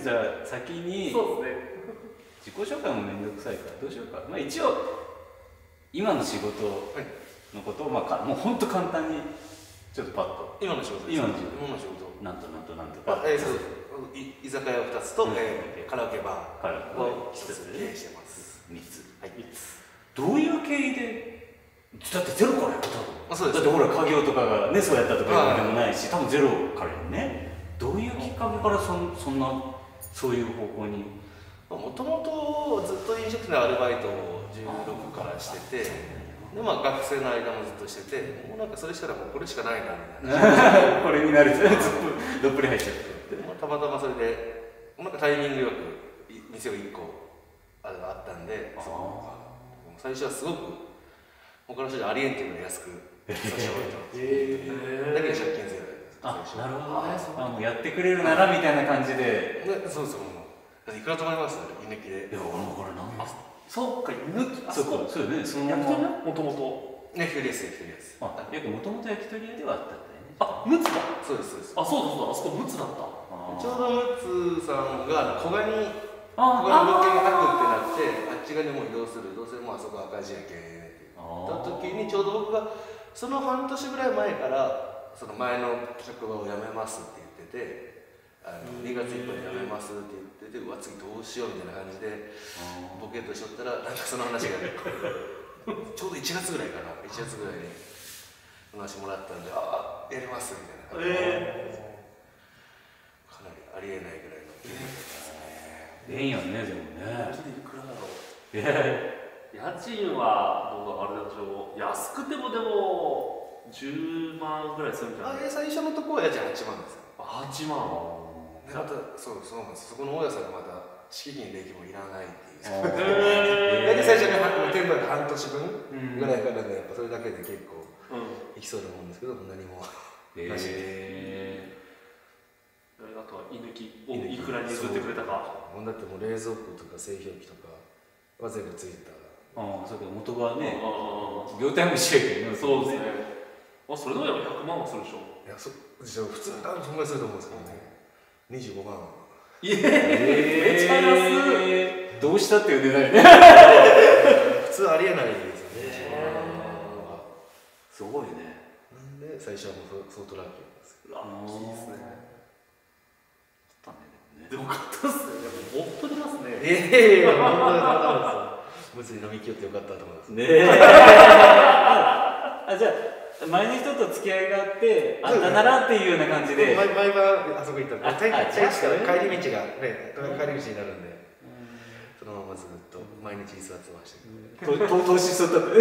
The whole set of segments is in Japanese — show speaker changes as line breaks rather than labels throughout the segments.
じゃあ先に
そうですね。
自己紹介もめんどくさいからどうしようか。まあ一応今の仕事のことを、まあもう本当簡単にちょっとパッと。
今の仕事です。
今の仕事。なんとか。
そう居酒屋を2つと、カラオケバーを1つ経営してます。
3つ。
はい。
どういう経緯で、だってゼロからやったの？
そうです。
だってほら家業とかがねそうやったとかいうわけでもないし、多分ゼロからね。どういうきっかけからそんなそういう方向に？
もともとずっと飲食店のアルバイトを16からしてて、で学生の間もずっとしてて、もうなんかそれしたらもうこれしかないなみたいな
これになるずっとどっぷり入っちゃって、
たまたまそれでなんかタイミングよく店を1個あったんで、最初はすごく他の人じゃありえんっていうので安くさせてもらってます。だけど借金ゼロです。
なるほどね。もうやってくれるならみたいな感じで。
そうそう。いくらと思います？居抜きで。
いや、これなんだ。
そうか、居抜き。
そうよね。その
焼き鳥屋もともと。
焼き鳥屋です、焼き鳥屋です。
もともと焼き鳥屋ではあったんだよね。
あ、ムツだ。
そうです、そうです。
あ、そうだ、あそこムツだった。
ちょうどムツさんが古賀に物件がなくってなって、あっち側にもう移動する、どうせもうあそこ赤字やけんって言った時に、ちょうど僕がその半年ぐらい前からその前の職場を辞めますって言ってて、2月いっぱいで辞めますって言ってて、うわ次どうしようみたいな感じでボケっとしとったら、なんかその話がちょうど1月ぐらいかな、1月ぐらいに話もらったんで、ああやりますみたいな感じで、かなりありえないぐらいの金額ですね。
いいよね、でもね。
いくらだろう。家賃はどうだ、あれでしょう。安くてもでも10万ぐらいするんじゃない？
最初のところは家賃8万です。
8万。
またそうなんです。そこの大家さんがまた敷金礼金もいらないっていう。大体最初に店舗で半年分ぐらいからね、やっぱそれだけで結構いきそうなもんですけど、何もなしで。
あとは居抜きをいくらに譲ってくれたか。
だってもう冷蔵庫とか製氷機とかは全部ついた。
そうか、元がね、業態も一緒やけど。
そうですね。それでも100万はするでしょ。
いや、普通多分そんぐらいすると思うんですけどね。25万。
めっちゃ安い。
どうしたっていう値段ね。
普通ありえないですよね。
すごいね。
なんで最初はもう相当ラッキーです。
ラッキーですね。
でも
買ったっすね。でも夫出ますね。
本当にたまたまです。むつに飲みきよってよかったと思います。
ねじゃあ前の人と付き合いがあってあったならっていうような感じで
毎晩あそこ行ったんで、帰り道がね、帰り道になるんで、そのままずっと毎日居座ってましたけど。
投資しとったって。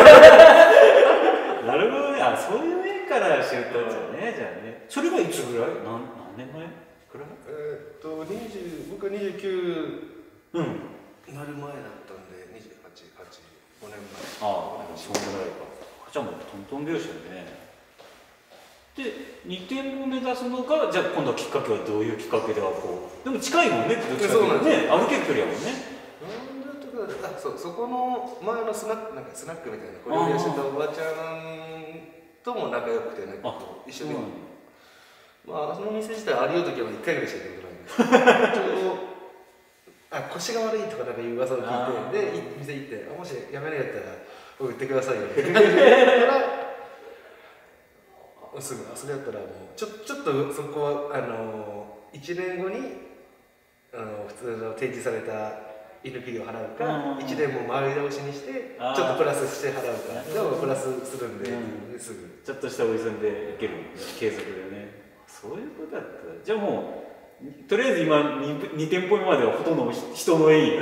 なるほどね。そういう面から知ったんですよね。じゃあね。それはいつぐらい？何年前？
僕は29なる前だったんで、28、5年前。
そんぐらいか。じゃあもうトントン拍子だね。で、2店舗目指すのが、じゃあ今度はきっかけはどういうきっかけではこう。でも近いもんね、どっちかっていうとね、歩ける距離やもんね。
そこの前のスナックみたいな、これをやしてたおばちゃんとも仲良くて、一緒に。その店自体ありようときは1回ぐらいしか行ったことないんですけど、ちょうど腰が悪いとかなんかいう噂を聞いて、で、店行って、もしやめないやったら、売ってくださいよって言ったら、すぐ、それやったらもう、ちょっとそこは、1年後に、普通の提示された居抜き料払うか、1年も前倒しにして、ちょっとプラスして払うか、でもプラスするんで、すぐ。
ちょっとしたおじさんでいける継続でね。そういうことだった。じゃあもうとりあえず今 2店舗目まではほとんど人のいい。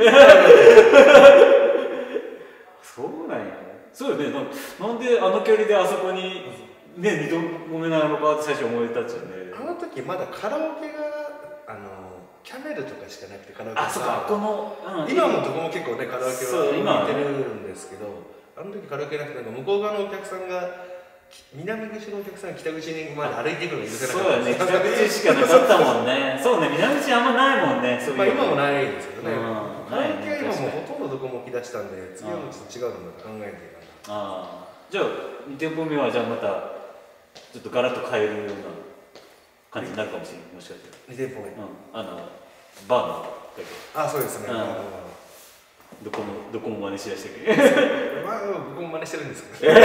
そうなんや。そうよね。なんであの距離であそこにね、2度もめなのかって最初思えたっちゃね。
あの時まだカラオケがキャメルとかしかなくて、カラオケが。
そうか、この、
今もどこも結構ね、カラオケは似てるんですけど、あの時カラオケなくて、向こう側のお客さんが南口のお客さんが北口にまで歩いていくのが許せなかった。
そうだね、北口しかなかったもんね。そうね、南口あんまないもんね。
今もないですけどね。カラオケは今もうほとんどどこも置き出したんで、次はもうちょっと違うのだと考えていかな。
じゃあ2店舗目はじゃあまたちょっとガラッと変えるような感じになるかもしれない。もしかしたら
2店舗目
バーのだけ
あ、そうですね。
どこも真似しだしてるけど
まあ僕も真似してるんですけど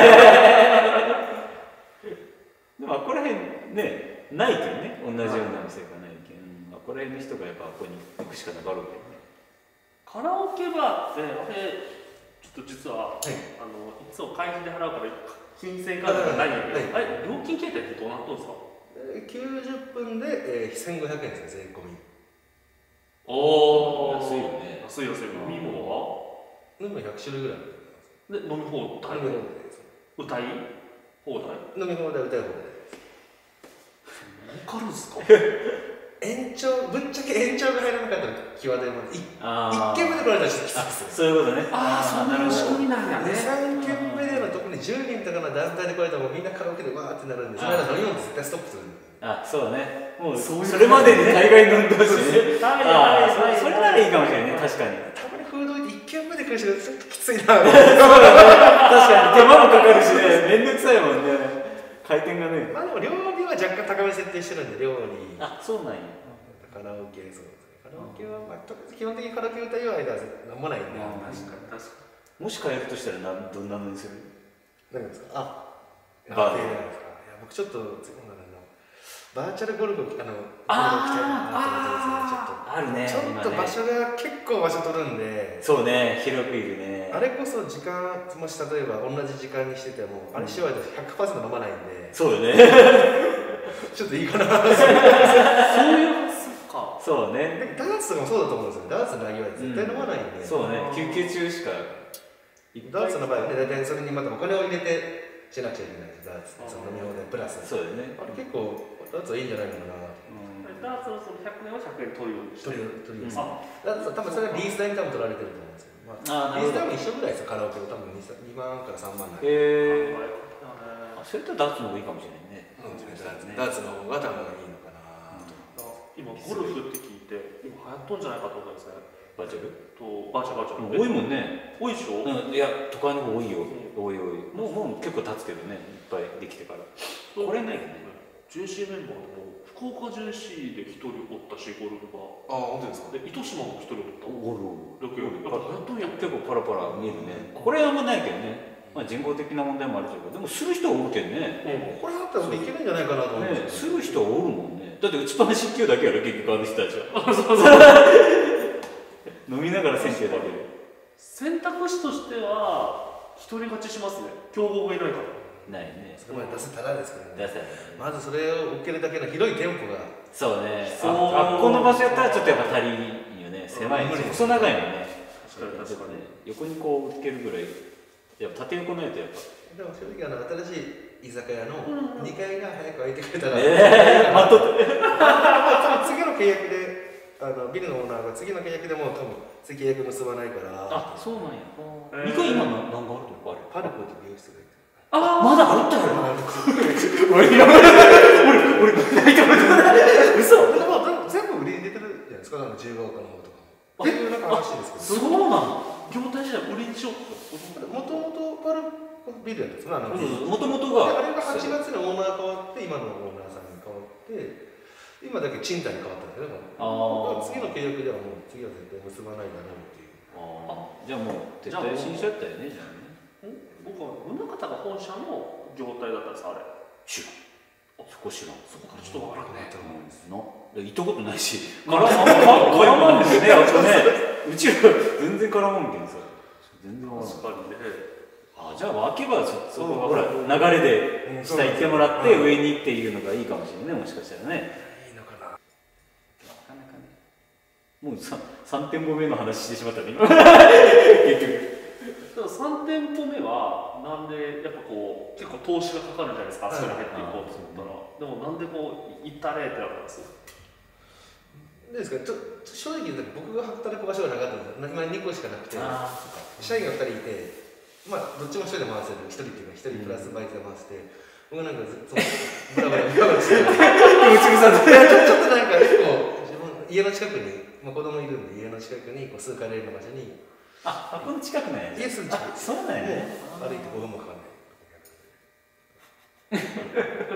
でもここら辺ねないけどね、同じような店がないけど、ここら辺の人がやっぱここに行くしかなかろうけどね。
カラオケバーってちょっと実は、いつも会費で払うから金銭カードがないんだけど、あれ料金形態ってどうなってるんですか
？90分で1500円ですね、税込み。
おお、
安いよね。
安い安い。飲み物は？
飲み物100種類ぐらい。
で、飲み放題？歌い放題？
飲み放題、歌い放題。
わかるんすか？
延長、ぶっちゃけ延長が入らなかったら際どいまで1軒目で来られたらちょっときついですね。
そういうことね。
そういう仕組みなんやね。
2、3軒目での特に10人とかの団体で来られたらもうみんなカラオケでわーってなるんで、その間飲み物絶対ストップするんで。
そうだね。もうそれまでに大概飲んでほしいね。それならいいかもしれないね、確かに。
たまにフード行って1軒目で来る人がちょっときついな。
確かに手間もかかるしね、めんどくさいもんね。回転がね。
まあでも料理は若干高め設定してるんで、料理。
そうなんや。
カラオケ、そうですね。カラオケは、基本的にカラオケ歌う間は飲まないんで。
確かに。
もし変えるとしたらどんなのにする？
何ですか？
バーで。
いや、僕ちょっとバーチャルゴルフ、ゴルフ行きたいなと思って
あるね。
ちょっと場所が結構場所取るんで。
そうね、広くいるね。
あれこそ時間、もし例えば同じ時間にしてても、あれしようと 100% 飲まないんで。
そうよね。
ちょっといいかな。
そういう発想か。
そうね。
ダーツとかもそうだと思うんですよ。ダーツの投げは絶対飲まないんで。
そうね、休憩中しか。
ダーツの場合はね、大体それにまたお金を入れてしなくちゃいけないんです。ダーツその飲み放題プラス。
そうだよね。
あれ結構ダーツはいいんじゃないのかな。
ダーツのその100円は100円取るようにしてる。
取ります。ダーツは多分それはリース代に多分取られてると思うんですけど、リース代も一緒ぐらいですよ。カラオケは多分2万から3万なんで。
それとダーツの方がいいかもしれないね。
ダーツの方が多分いいのかな。
今ゴルフって聞いて今流行っとんじゃないかと思うんですね。
バーチャル？
バーチャル。
多いもんね。
多いでしょ？
いや、都会の方多いよ。多い。もう結構経つけどね、いっぱいできてから。これないよね。
JC メンバーでも福岡 JC で1人おったし、ゴルフが。
本当ですか？
で、糸島も1人おった。
おる。
結
構パラパラ見えるね。これはあんまないけどね。人工的な問題もあるけど、でもする人はおるけんね。
これだったらできるんじゃないかなと思って。
する人はおるもんね。だって打ちっぱなし1球だけやる、結局あの人たちは。飲みながら1000球だけで。
選択肢としては一人勝ちしますね。強豪がいないから。
ないね。
それまで出せたらですけどね。
出せない。
まずそれを受けるだけの広い店舗が。
そうね。この場所やったらちょっとやっぱ足りんよね。狭いし、細長いもんね。
確かに。
横にこう受けるぐらい、やっぱ縦横ないとやっぱ。
でも正直新しい居酒屋の2階が早く開いてくれたら。
待っとって。
次の契約で。ビルのオーナーが次の契約でも多分次契約結ばないから。
そうなんや。2階今何があるとこある？
パルコって美容室がいて。
まだあったよ。俺泣いてる。嘘。
全部売りに出てるじゃないですか。自由が丘の方とか。っていうなんか話ですけど。
そうなの。
業態時代売りにしよう。
もともとパルコビルやったんですか。
もともとが。
あれが8月にオーナー変わって今のオーナーさんに変わって。今だけ賃貸に変わったんですよね。次の契約ではもう次は絶対結ばないだろうっていう。
じゃあもう撤退しちゃったよね。じゃあね。
僕は宗像が本社の業態だったんです。あれ
知らん。そこ知らん。
そこからちょっと分からんね。
行ったことないし絡まんですね。うちら全然絡まんけんさ。全然分からん。
確かにね。
じゃあ分けばそこがほら流れで下行ってもらって上にっていうのがいいかもしれないね。もしかしたらね。もう3店舗目の話してしまったね。結局。
3店舗目はなんでやっぱこう結構投資がかかるじゃないですか。あそこに入っていこうと思ったら。でもなんでこう行ったれってなったんですよ。
ですか。正直言うと僕が働く場所がなかったんですよ。今2個しかなくて、社員が2人いて、どっちも1人で回せる。1人っていうか1人プラスバイトで回して、僕なんかブラブラしてちょっとなんか結構自分家の近くに。子供いるんで家の近くにすぐ帰れる場所に
この近くなんや。
家すぐ近く。
そうなんやね。
歩いて5分もかかんない。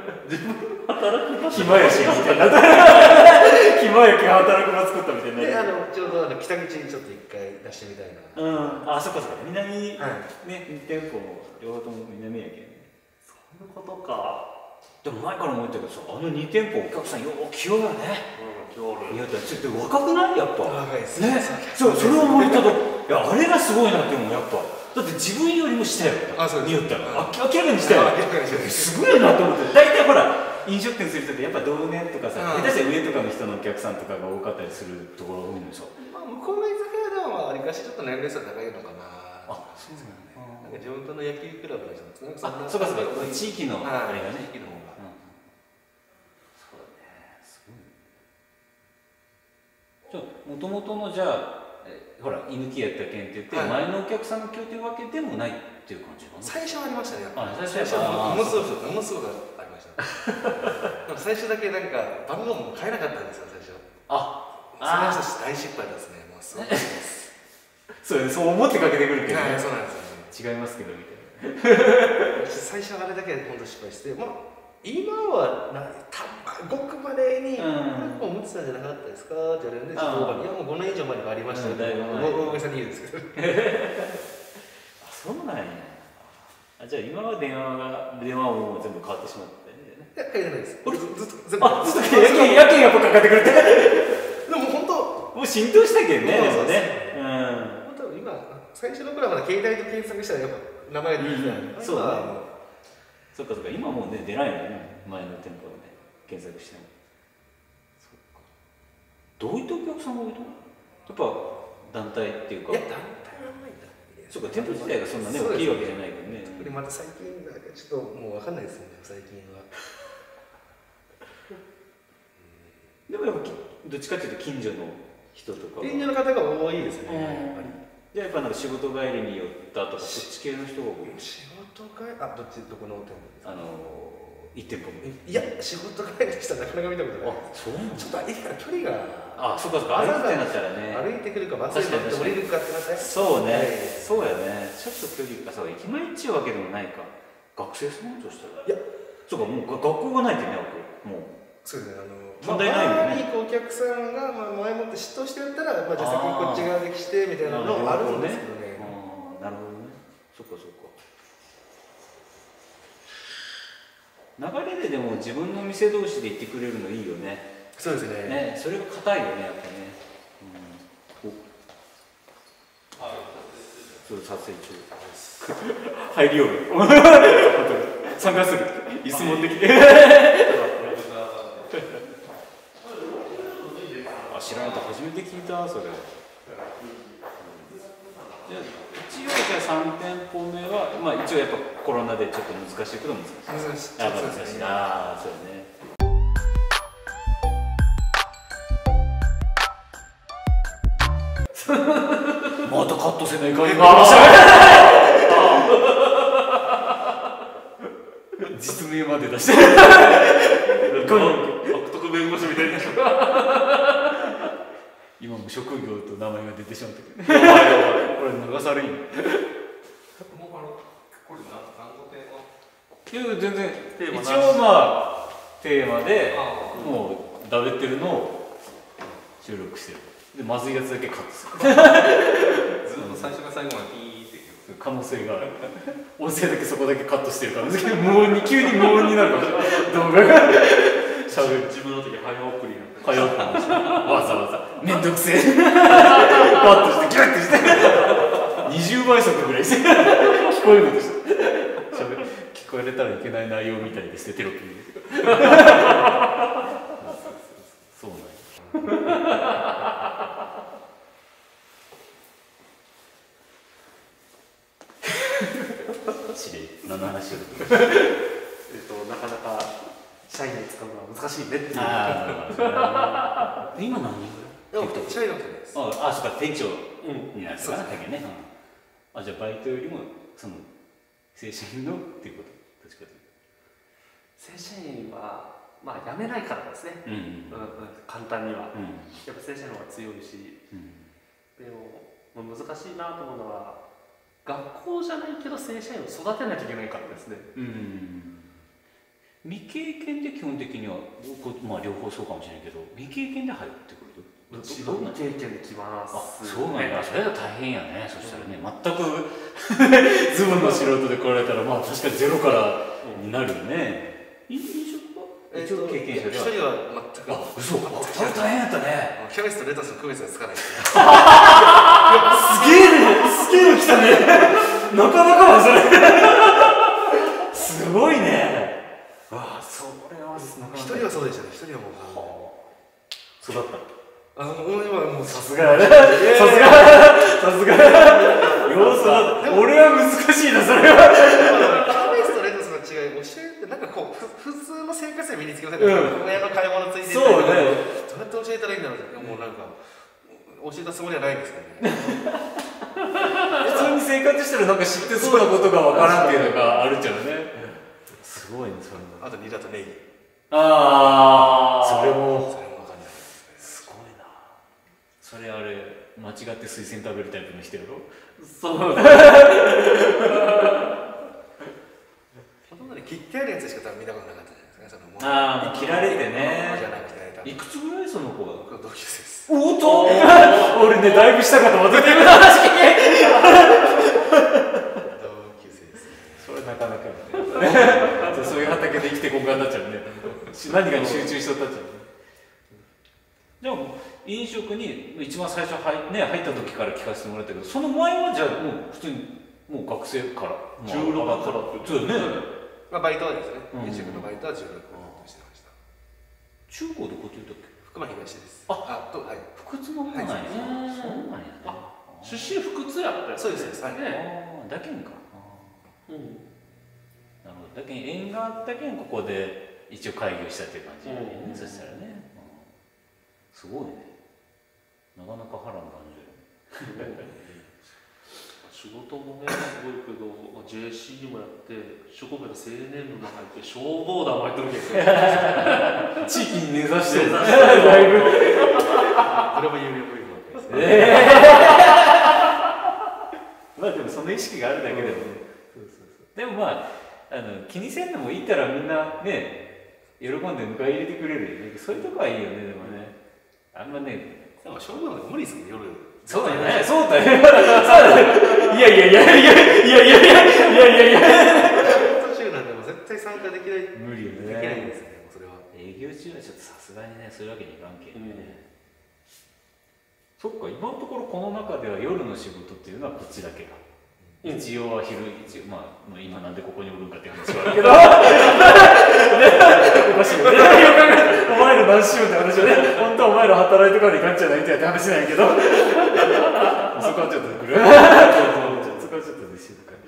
自分働く場所
暇やしみたいな。 暇やけん働く場作ったみたいな。
でちょうど北口にちょっと一回出してみたいな。
あ、そっかそっか、南ね、2店舗両方とも南やけんね。
そういうことか。
でも前から思ったけどさ、2店舗お客さんよう来ようよね。いや、ちょっと若くないやっぱ。
若いです
ね。そう、それを思ったと、いや、あれがすごいなって思う、やっぱ。だって自分よりも下よ。
あ、そうです。
によったら。明らかに下よ。すごいなと思って。大体ほら、飲食店する人ってやっぱ同年とかさ、下手したら上とかの人のお客さんとかが多かったりするところが多いんでしょ。
まあ、向こうの居酒屋ではわりかしちょっと年齢差高いのかな。
あ、そうですよね。
なんか地元の野球クラブの人ですね。
あ、そうかそうか。地域のあれがね。
地域の方が。
そうだね。すごい。もともとのじゃあ、ほら、居抜きやったけんって言って、前のお客さんが今日というわけでもないっていう感じかな。
最初はありましたね。
最初は
ものすごくありました。でも最初だけなんか番号も変えなかったんですよ、最初。その人大失敗ですね。もうすごいです。
そう思ってかけてくるけどね。
そうなんですよね。
違いますけどみたいな。
最初あれだけ本当失敗して、まあ今はごくまでに思ってたんじゃなかったですかって言われるんで、いやもう5年以上前にありましたよ。大げさに言うんですけど。
そうなんや。じゃあ今は電話はもう全部変わってしまったんじゃない？
いや、変えてないです。俺ずっと全部。
ずっとやけんやっぱかかってくるって。
でも本当
もう浸透したけんね。
そうね。本当今最初の頃はまだ携帯で検索したらやっぱ名前出てきた。そうだ。
そっかそっか、今もうね出ないよね、前の店舗でね検索しても。そっか。どういったお客さんが多いの？やっぱ団体っていうか。
いや、団体はないんだ。
そうか、店舗自体がそんなね大きいわけじゃないけどね。
これまた最近なんかちょっともうわかんないですね、最近は。
でもやっぱどっちかっていうと近所の人とか。
近所の方が多いですね、やっぱり。
じゃあやっぱなんか仕事帰りに寄ったとかそっち系の人が多い。
仕事帰りどこの店舗ですか
？1店舗目。
いや、仕事帰りの人はなかなか見たことない。
そうなんだ。
ちょっと駅から距離が。
そっかそっか、歩くってなったらね。
歩いてくるかバスに乗って降りるかってなったら。
そうね、そうやね。ちょっと距離がそう、駅前っちゅうわけでもないか。学生さんとしたら。いや、そうか、もう学校がないってね、もう。
そうですね、
問題ないよね。
周りにお客さんが前もって嫉妬してやったら、じゃあ先にこっち側で来てみたいなのあるんですけどね。
なるほどね。そっかそっか。流れででも自分の店同士で行ってくれるのいいよね。
そうですね。
それが硬いよね、やっぱね。そう、撮影中。入りよる。参加する。椅子持ってきて。知らないと初めて聞いた、それ。一応じゃあ3店舗目は、一応やっぱコロナでちょっと難しいけど難しい。難しい。そうね。またカットせないかん実名まで出して
悪徳弁護士みたいな。
今も職業と名前が出てしまったけどこれ流されんよ。
これ何のテ
ーマ？いや全然一応テーマでもうダベってるのを収録してる。でまずいやつだけカットする。
ずっと最初から最後までピーって
可能性がある。音声だけそこだけカットしてる可能性が急に無音になるかもしれない。動画が
自分の時早送り
わざわざめんどくせえカットしてギュッてして20倍速ぐらいして聞こえるでしょ。聞こえたらいけない内容みたいでしてテロップ入れてそうなん何の話を
なかなか社員で使うのは難しいねっていう。
今何人ぐらい？
社員の人です。
そうか、店長になるからね。じゃあバイトよりもその正社員のっていうことどっちかというと。
正社員は辞めないからですね。簡単には。やっぱ正社員の方が強いし。でも難しいなと思うのは学校じゃないけど正社員を育てないといけないからですね。
未経験で基本的にはまあ両方そうかもしれないけど未経験で入ってくる
未経験で決まらす。
そうなんや。それは大変やね。そしたらね、全くズボンの素人で来られたらまあ確かにゼロからになるよね。飲食は一応経験者では。
一人は全く。
嘘。それ大変やったね。
キャベツとレタスの区別がつかない。
すげえね。すげえの来たね。なかなかはそれ。すごいね。ああ、それは
一人はそうでしたね。一人はもう
育った。
今もう
さすがやね。さすが。要素だ。俺は難しいなそれは。
キャベツとレタスの違い教えてなんかこう普通の生活で身につけませんか。親の買い物ついていたりとか、どうやって教えたらいいんだろうってもうなんか教えたつもりはないんですけどね。
普通に生活したらなんか知ってそうなことがわからんっていうのがあるっちゃうね。すごいねそれも。
あとニラとネギ。
ああ。それも
分かんないですね。
すごいな。それあれ間違って水仙食べるタイプの人やろ。
そう。
ほとんどね切ってあるやつしか多分見たことなかったじゃないですか。
ああ切られてね。
じゃなくて
いくつぐらいその子は。
同級生です。
おっと。俺ねだいぶしたかと思って自分の話聞け。
同級生です。
それなかなかね。そういう畑で生きてこんがになっちゃうね。何かに集中しとったっちゃう。でも飲食に一番最初入った時から聞かせてもらったけど、その前はじゃあもう普通にもう学生から
16から
そうね。
まあバイトはですね。飲食のバイトは16としてました。
中高どこって言ったっけ？
福間東です。
はい。福津の方なんや。そうなんやね。
出身福津やったよ。
そうです。はい。
だけんか。なるほど。だけん縁があったけんここで一応開業したっていう感じやね。そしたらね。すごいね。なかなか波乱万丈。
仕事もねすごいけど、JC もやって職場の青年部も入って消防団も入ってるけど
地域に根ざしてるだいぶ
これも有料部員ですね。
まあでもその意識があるだけでもね。でもまあ気にせんでもいいったらみんなね喜んで迎え入れてくれるよね。そういうとこはいいよね。でもねあんまね
でも消防団無理ですね夜。
そうだよね。そうだよ。いや。
途中なんでも絶対参加できない。
無理よね。
できないんですよね。それは。
営業中はちょっとさすがにねそういうわけにいかんけんね。そっか今のところこの中では夜の仕事っていうのはこっちだけが。一応は昼まあ今なんでここにおるんかっていう話はあるけど。おかしいよね。お前ら何しようって話はね。本当はお前ら働いてからいかんじゃないって話なんやけど。そこはちょっと来る。そこはちょっとね静かに。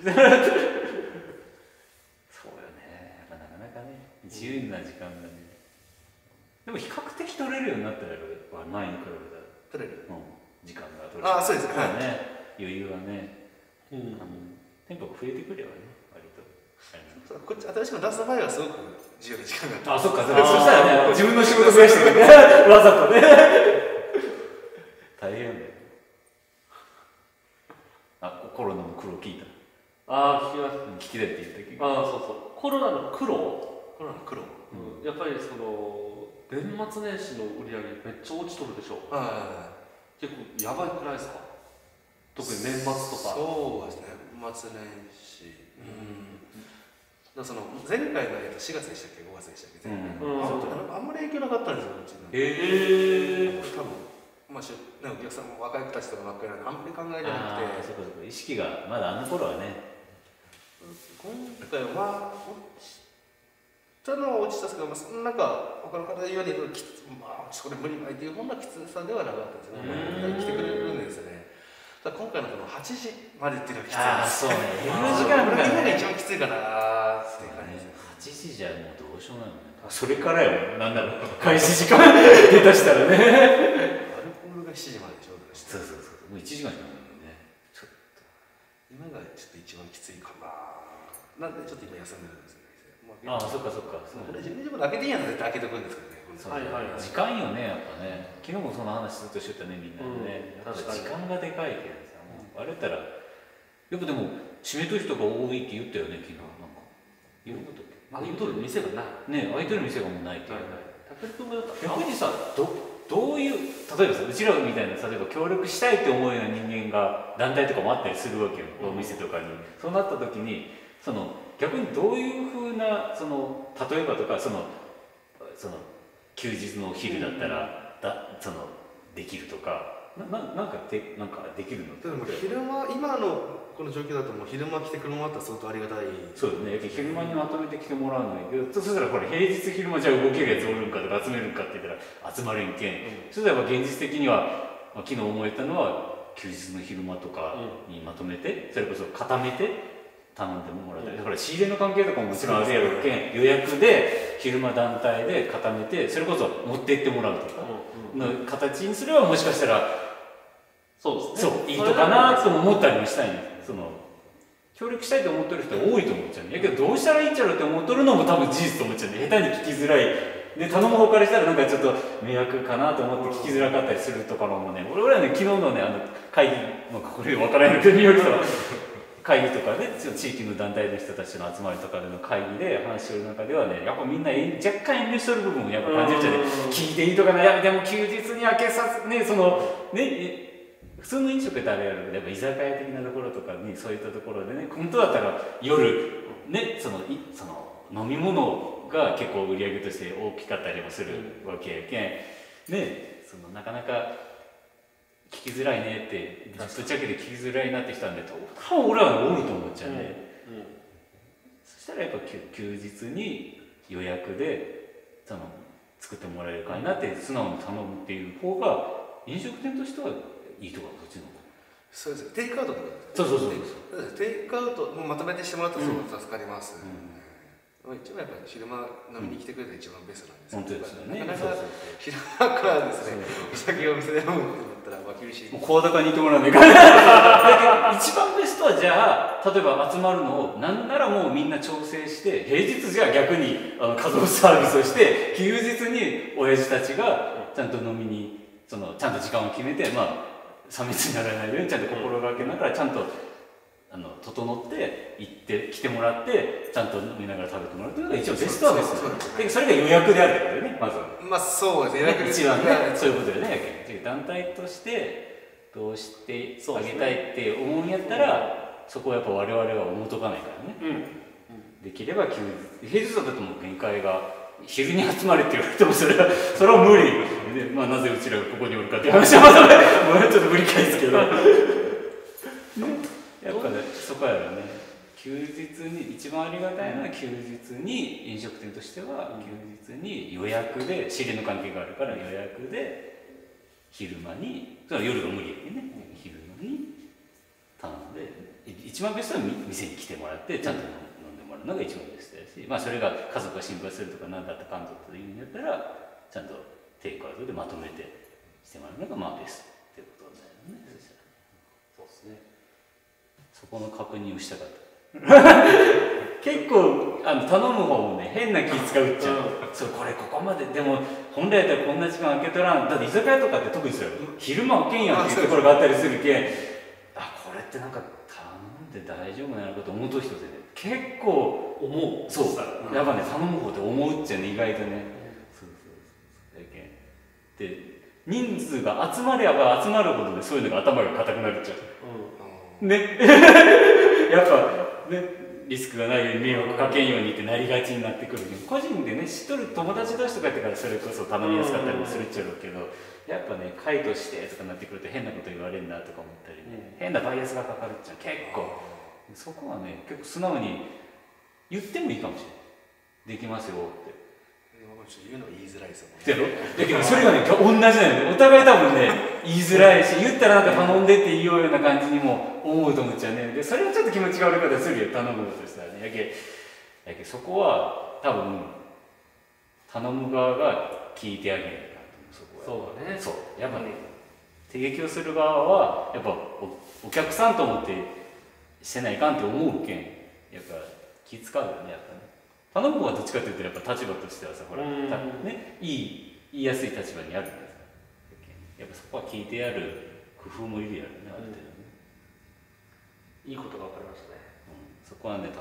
そうよね。なかなかね自由な時間がね。でも比較的取れるようになったやろ。前に比べたら。
取れる。
時間が取れる。
ああそうですね。
余裕はね。テンポが増えてくればね割と。
こっち新しく出す前はすごく自由な時間があった。
そっか。そしたらね自分の仕事増やしてるね。わざとね。大変だよ。コロナの苦労聞いた。
聞きました。
聞きだって言ったけど。
そうコロナの苦労。
うん、
やっぱりその年末年始の売り上げめっちゃ落ちとるでしょ。結構やばいくらいですか。特に年末とか。
そうですね。年末年始。その前回の4月でしたっけ5月でしたっけ。あんまり影響なかったんですようちの。多分まあお客さんも若い子たちとかばっかりなんであんまり考えてなくて。
そう意識がまだあの頃はね。
今回は落ちたのは落ちたんですけど、なんか他の方が言うようにそれ無理ないというほんなきつさではなかったですね。来てくれるんですよね。今回のこの8時までっていうのはきついです。
そうね。営業時間が
今が一番きついかなっていう感じです。
8時じゃもうどうしようもないもんね。それからよ。なんだろう。開始時間下手したらね。
アルコールが7時までちょうどでした。
そう。もう1時間しかないもんね。ちょっと
今がちょっと一番きついかな。なんでちょっと今休んでるんですよね。
そっか。
これ自分でも開けていいやつ絶対開けてくるんですけどね。
時間よねやっぱね。昨日もその話ずっとしてたねみんなでね。時間がでかいけどさ、あれたらやっぱでも閉めとる人が多いって言ったよね昨日なんか。言うことっけ？
空いとる店がない
ね、空いてる店がもうないっていう、
武君も
逆にさ、どういう、例えばさ、うちらみたいな、例えば協力したいって思うような人間が団体とかもあったりするわけよ、お店とかに。そうなった時に逆にどういうふうな例えばとか休日のお昼だったらできるとかなんかできるの？
でも昼間、今のこの状況だともう昼間来てくれもらったら相当ありがたい。
そうですね。昼間にまとめて来てもらうのに、そしたらこれ平日昼間じゃあ動けるやつおるんかとか集めるんかって言ったら集まれんけん、そしたら現実的には、昨日思えたのは休日の昼間とかにまとめて、それこそ固めて頼んでもらったり、だから仕入れの関係とかももちろんあるやろうけん、予約で昼間団体で固めて、それこそ持って行ってもらうとかの形にすれば、もしかしたら
そうですね、
いいとかなと思ったりもしたいんです。協力したいと思ってる人多いと思っちゃうんだけど、どうしたらいいんちゃろうって思っとるのも多分事実と思っちゃうんで、下手に聞きづらいで、頼む方からしたらなんかちょっと迷惑かなと思って聞きづらかったりするところもね、俺はね、昨日のね、会議、これ分からないけど、見よる人は会議とかで、地域の団体の人たちの集まりとかでの会議で話してる中ではね、やっぱみんな若干遠慮しとる部分をやっぱ感じるじゃない。聞いていいとかね、いやでも休日に開けさせね、普通の飲食ってあれやるけど、やっぱ居酒屋的なところとかにそういったところでね、本当だったら夜ね、飲み物が結構売り上げとして大きかったりもするわけやけん、ね、なかなか聞きづらいねってぶっちゃけて聞きづらいなってきたんで、多分俺はおると思っちゃうね、そしたらやっぱ休日に予約で作ってもらえるかいなって素直に頼むっていう方が飲食店としてはいいとか、こっちの方。
そうです。テイクアウトとか。
そう
テイクアウトもまとめてしてもらったら助かります。一番やっぱり昼間飲みに来てくれたら一番ベストなんですけど、なかなか昼間からですね、お酒をお店で飲むってなったら厳しい。
もう声高に言ってもらわないから一番ベストは、じゃあ例えば集まるのをなんならもうみんな調整して、平日じゃあ逆に家族サービスをして、休日に親父たちがちゃんと飲みにちゃんと時間を決めて、差別にならないようにちゃんと心がけながらちゃんと整って行って来てもらって、ちゃんと飲みながら食べてもらうというのが一応ベストはベストで、それが予約であるってことよね、まずは。
まあそうですね、予約
一番ね、そういうことよね。団体としてどうしてあげたいって思うんやったら、そこはやっぱ我々は思うとかないからね。できれば平日だともう限界が、昼に集まれって言われてもそれは無理で、なぜうちらがここにおるかっていう話はまだね、ちょっと無理かいですけど、やっぱね、そこやろね。休日に一番ありがたいのは、休日に飲食店としては休日に予約で、仕入れの関係があるから予約で昼間に、それは夜が無理やけどね、昼間に頼んで、一番ベストは店に来てもらってちゃんと飲んでもらうのが一番ベストやし、それが家族が心配するとか何だったかんぞという意味だったら、ちゃんとテイクアウトでまとめてしてもらうのがベストってことだよね。
そうですね。
そこの確認をしたかった。結構頼む方もね、変な気使うっちゃう。ここまででも本来だったらこんな時間空けとらん。だって居酒屋とかって特にそうよ、昼間開けんやんっていうところがあったりするけん、これってなんか頼んで大丈夫なのかと思うと人ってね、結構
思う。
そうやっぱね、頼む方って思うっちゃね、意外とね。で、人数が集まれば集まるほどね、そういうのが頭が固くなるっちゃうね。やっぱね、リスクがないように迷惑かけんようにってなりがちになってくるけど、個人でね、知っとる友達同士とかやってからそれこそ頼みやすかったりもするっちゃろうけど、やっぱね、会としてとかなってくると変なこと言われるなとか思ったりね、変なバイアスがかかるっちゃ結構、そこはね、結構素直に言ってもいいかもしれない。できますよって。
言うの言いづらいですよね。
だけどそれがね、同じなんよ。お互い多分ね、言いづらいし、言ったらなんか頼んでって言おうような感じにも思うと思っちゃうね。で、それはちょっと気持ちが悪い方するよ、頼むとしたらね。やけそこは多分頼む側が聞いてあげないかなと思う。
そうだね。
そう、やっぱね、提供する側はやっぱお客さんと思ってしてないかんって思うけん、やっぱ気使うよね、やっぱね。頼む方はどっちかというとやっぱ立場としてはさ、ほら、ね、言いやすい立場にあるんですから、やっぱそこは聞いてやる工夫もいるやろね、ある程度ね。
いいことが分かりましたね。
そこはね、多分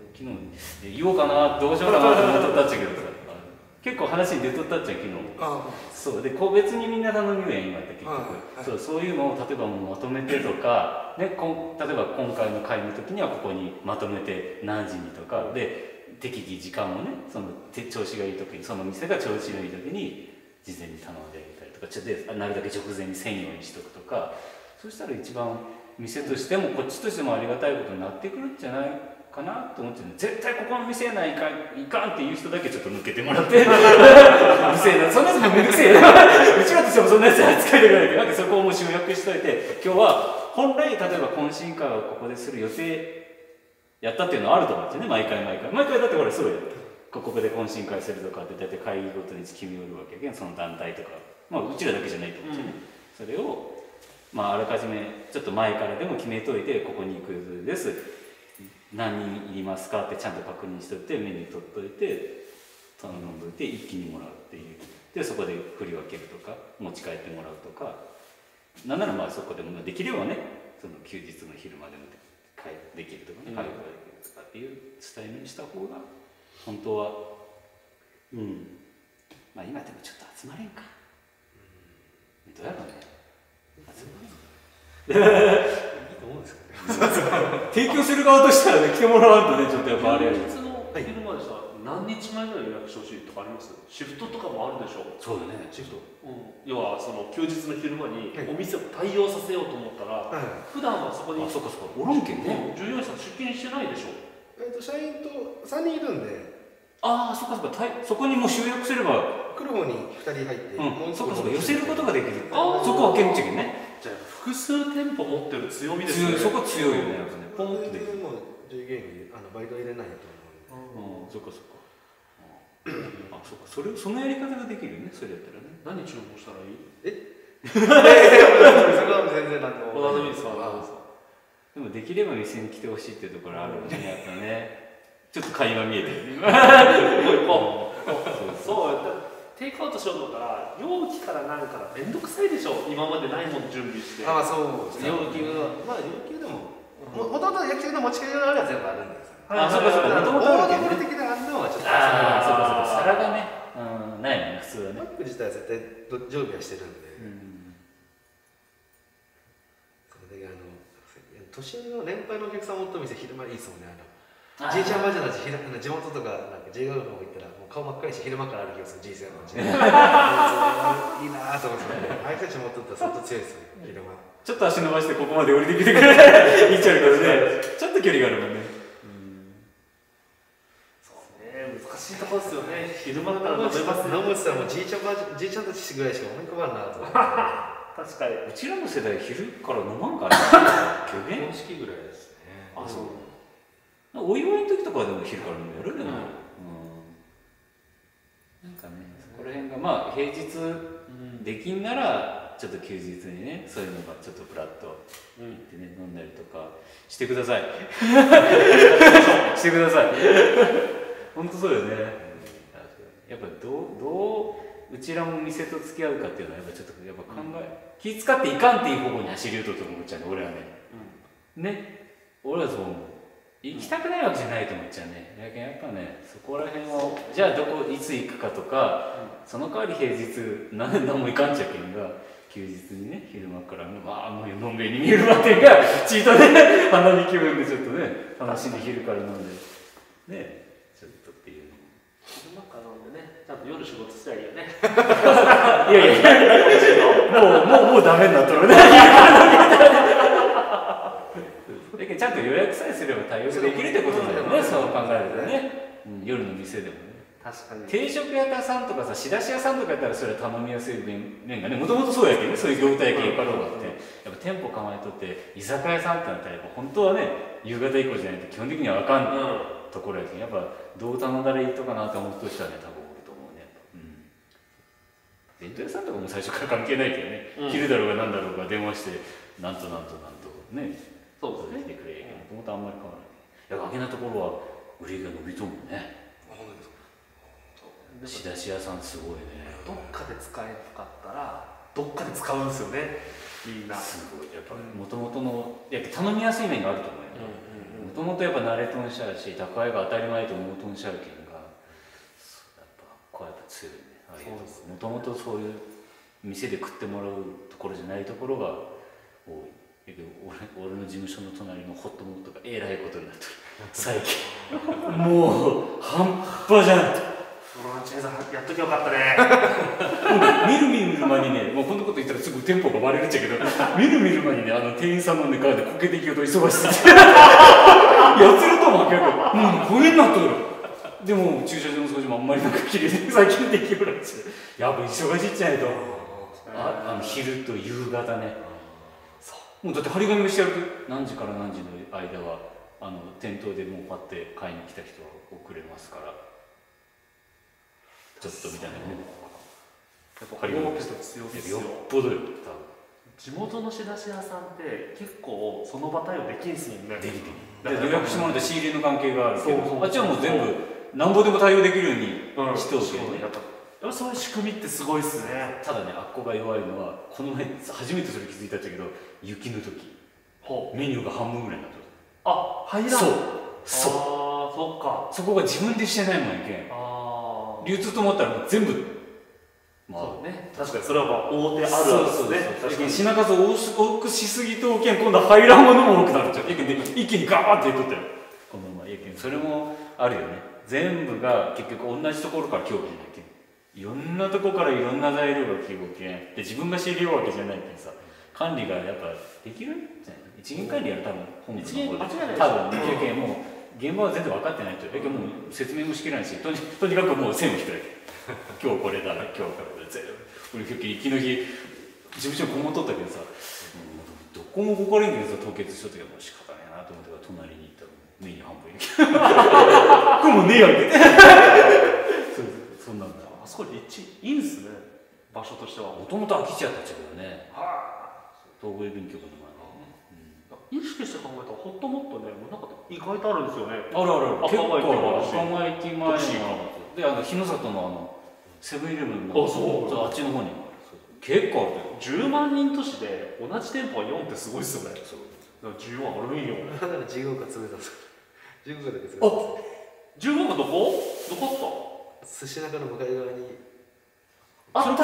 昨日言おうかなどうしようかなと思っとったっちゃけどさ結構話に出とったっちゃ昨日。そうで個別にみんな頼みやん今って結局そういうのを例えばもうまとめてとか、ね、例えば今回の会の時にはここにまとめて何時にとかで適宜時間をねその調子がいい時にその店が調子がいい時に事前に頼んであげたりとかちょっとなるだけ直前にせんようにしとくとかそうしたら一番店としてもこっちとしてもありがたいことになってくるんじゃないかなと思って絶対ここの店やないかいかんっていう人だけちょっと抜けてもらってうるせえなそんなやつもめんどくせえなうちらとしてもそんなやつ扱いたくないけどなんかそこをもう集約しといて今日は本来例えば懇親会をここでする予定やったっていうのはあると思うんですよね毎回だってほらそうやここで懇親会するとかって大体会議ごとに決めおるわけやけんその団体とかまあうちらだけじゃないと思うんですよね、それをまああらかじめちょっと前からでも決めといてここに行く予定です何人いりますかってちゃんと確認しといてメニュー取っといて頼んどいて一気にもらうっていうでそこで振り分けるとか持ち帰ってもらうとかなんならまあそこでもできればねその休日の昼までもできるとかね会話ができるとかっていうスタイルにした方が本当はまあ今でもちょっと集まれんかどうやろうね集まれんいいと思うんですけど提供する側としたらね来てもらわんとねちょっとやっぱあれやる
休日の昼間でしたら何日前ぐらい予約してほしいとかあります？シフトとかもあるでしょう。
そうだねシフト、
要はその休日の昼間にお店を対応させようと思ったら、普段はそこに
そっかおらんけんね
従業員さん出勤してないでしょう。
社員と3人いるんで
そっかそこにもう集約すれば
来る方に2人入って、
もうそっか寄せることができるそこはけんちゃけんね
じゃあ複数店舗持ってる強みですね
そこ強いよねやっぱねポンってできる
もう従業員にバイト入れないと思う
そっかそれそのやり方ができるよねそれやったらね
何注文したらいい？
そこは全然なんか
お望みですか
でもできれば店に来てほしいっていうところあるよねやっぱねちょっと会話見えてるね
そうテイクアウトしようと思ったら容器から何からめんどくさいでしょ今までないもの準備して
そうですね容器は容器でももともと焼き鳥の持ち帰りのあれは全部あるんです
そうかもともとあるけど
大的なあんのはちょっと
そう皿がねないね普通はね
バッグ自体は絶対常備はしてるんでそれで都心の年配のお客さんを持った店昼間いいですもんねじいちゃんばあちゃんたち地元とかなんか J 学校行ったらもう顔真っ赤いし昼間から歩きます人生のうちいいなぁと思ってああいう人たち持っとったら相当強いですよ昼間
ちょっと足伸ばしてここまで降りてきてくれいっちゃうからねちょっと距離があるもんね
そうね難しいところですよね昼間だから飲めます
飲むって言ったらもうじいちゃんたちぐらいしか思い浮かばんなと思って
確かに
うちらの世代昼から飲まんからね
結婚式ぐらいですね
そうお祝いの時とかはでも昼から飲むやるでもなんかねそこら辺がまあ平日できんならちょっと休日にねそういうのがちょっとフラッと行ってね飲んだりとかしてくださいしてください本当そうよねやっぱどううちらも店と付き合うかっていうのはやっぱちょっとやっぱ気使っていかんっていう方向に走りようと思っちゃうね俺はね俺はそう思う行きたくないわけじゃないと思っちゃうねやけんやっぱねそこら辺をじゃあいつ行くかとかその代わり平日何も行かんちゃけんが休日にね昼間からもうのんべいに見えるわっていうかチートで花見気分でちょっとね楽しんで昼から飲んでねちょっとっていうの
昼間から飲んでねちゃんと夜仕事すりゃいいよね
いやもうダメになっとるねだけどちゃんと予約さえすれば対応できるってことだよねそう考えるとね夜の店でもね
確かに
定食屋さんとかさ仕出し屋さんとかやったらそれは頼みやすい面がねもともとそうやけどねそういう業態系からがあってやっぱ店舗構えとって居酒屋さんってなったらやっぱ本当はね夕方以降じゃないと基本的には分かんないところやけんやっぱどう頼んだらいいとかなと思う人はね多分おると思うね弁当屋さんとかも最初から関係ないけどね、昼だろうが何だろうが電話してなんとね
そうですね
来てくれもともとあんまり変わらない。いや、なところは売りが伸びとんもんね。仕出し屋さんすごいね。
どっかで使えなかったらどっかで使うんですよねみんな。
すごいやっぱもともとの頼みやすい面があると思うよ。もともとやっぱ慣れとんしゃるし宅配が当たり前と思うとんしゃるけんが、やっぱこうやっぱ強いね。もともとそういう店で食ってもらうところじゃないところが多い。俺の事務所の隣のホットモットがえらいことになってる最近もう半端じゃない。
フランチャイズやっときゃよかったね。
見る間にね、もうこんなこと言ったらすぐ店舗がバレるっちゃけど、見る間にね、店員さんのね、顔でこけていきようと忙しすぎてやつるとも明らかにもうこげになっとる。でも駐車場の掃除もあんまりなんか綺麗で最近できるらしい。やっぱ忙しいっちゃないと。昼と夕方ね。もうだって張り紙をしてやると何時から何時の間は店頭でもうパッて買いに来た人は遅れますからちょっとみたいなね。
やっぱ張り紙って強いですよ。
よっぽどよ。
地元の仕出し屋さんって結構その場対応できんすもんね。
できて予約してもらって仕入れの関係があるけど、あっちはもう全部なんぼでも対応できるようにしておけるね。
やっぱそういう仕組みってすごいっすね。
ただね、あっこが弱いのはこの前初めてそれ気づいたんだけど、雪の時メニューが半分ぐらいになってる。
あ、入らん。
そう
そっか。
そこが自分でしてないもんやけん、流通と思ったらもう全部
そうね、確かにそれはまあ大手あるあるですね。
品数を多くしすぎとけん今度は入らんものも多くなっちゃう。やけんで一気にガーっていっとったよこのまま。やけんそれもあるよね。全部が結局同じところから競技じゃないけん、いろんなとこからいろんな材料が来るけんで、自分が仕入れようわけじゃないけんさ、管理がやっぱできるんじゃない。一元管理やる多分本部の方で多分ね、やけんもう現場は全然分かってないと。やけんもう説明もしきれないし、とにかくもう線を引くだけ今日これだな、今日からこれ全部。俺結局息の日事務所にこもっとったけどさ、どこもここれんけどさ、凍結しとったけどもう仕方ないなと思ってから隣に行ったらメニュー半分にこれもうねえやんけそんなんだ。
あそこ立地いいんすね、場所としては。
もともと空き地やったっちゃけどね、東郷郵便局の
前の、意識して考えたらホットモットね、なんか意外とあるんですよね。
あるある、
赤間駅もあるし、
赤間駅前ので日の里のセブンイレブンのあっちの方にも結構ある。
10万人都市で同じ店舗が4ってすごいっすよね。だから10万あるんよ。
だから自由が潰れたんですよ。自由がだけ潰れた。
10万がどこあった？
寿司中の向かい側に
あった。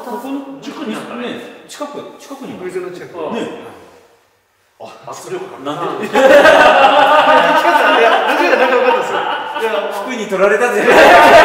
ここの塾にあったね。
近くに
お店の近く
ね。
圧力
なんで？
いや、なんか分かったんですよ。いや、
服に取られたぜ。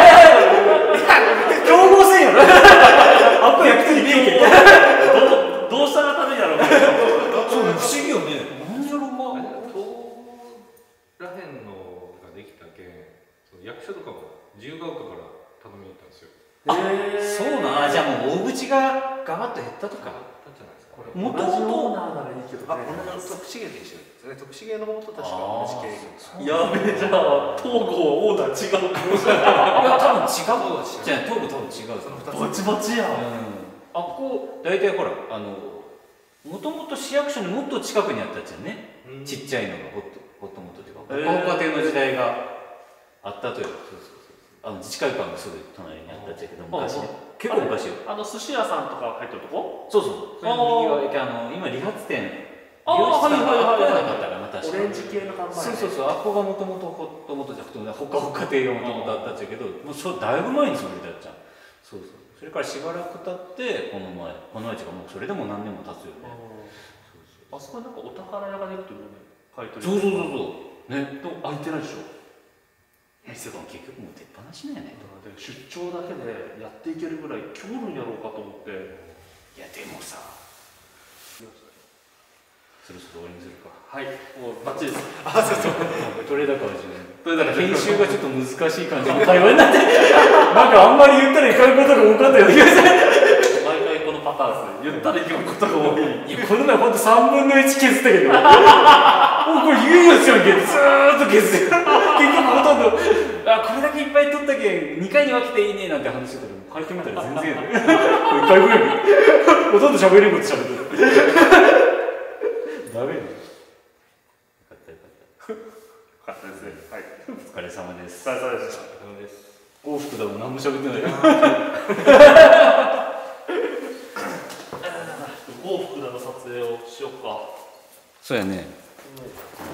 競合せんやろ。あっこ焼き鳥見えんけど。
どうしたら食べやろう。
そう不思議よね。なんじゃろうか。
らへんのができたけん、役所とかも自由が丘から頼みに行ったんですよ。
そうな。じゃあもう大口がガバッと減ったとか。
もともとならいいけどね。
徳重と一緒ですね。徳重の方と確か同じ経緯。
やべえ、じゃあ東郷オーナー違うかもしれない。
いや多分違う。じゃあ東部多分違う。
バチバチやん。
あっこ大体ほらもともと市役所にもっと近くにあったっちゃね。ちっちゃいのがホットモットというかほかほか亭の時代があったという。自治会館がすぐ隣にあったっちゃけど昔ね。結構昔よ。
寿司屋さんとか入ってるとこ？
そう。今理髪店。
はい
なかったかな、確か
オレンジ系の看板。
そう。あっこがもともとホットモットじゃなくてほかほか亭がもともとあったっちゃけど、もうだいぶ前にそれだっちゃう。そう。それからしばらく経ってこの前っていうかもうそれでも何年も経つよね。
あそこなんかお宝屋ができてるよね。買い取り。
そうね。
でも開いてないでしょ。
店が結局もう出っ放しないね。
出張だけでやっていけるぐらい今日るんやろうかと思って。
いやでもさ、そろそろ終わりにするか。
はい、もうバッチリです。
取れ高は自分。編集がちょっと難しい感じの会話になって、なんかあんまり言ったらいかんことが多かったような気がする。
毎回このパターンですね。言ったらいかんことが多い。
いやこの前ほんと3分の1削ったけど、もうこれ言うやつやんけ、ずーっと削ってる。結局ほとんどこれだけいっぱい撮ったけん2回に分けていいねなんて話してたけど、書いてみたら全然やね。これ1回ぐらいほとんど喋れること喋ってる。ダメよ。よかった
ですね。はい。
お疲れ様です。
お疲れ様でした。
往復だもん何も喋ってないよ。
往復だの撮影をしよっか。
そうやね。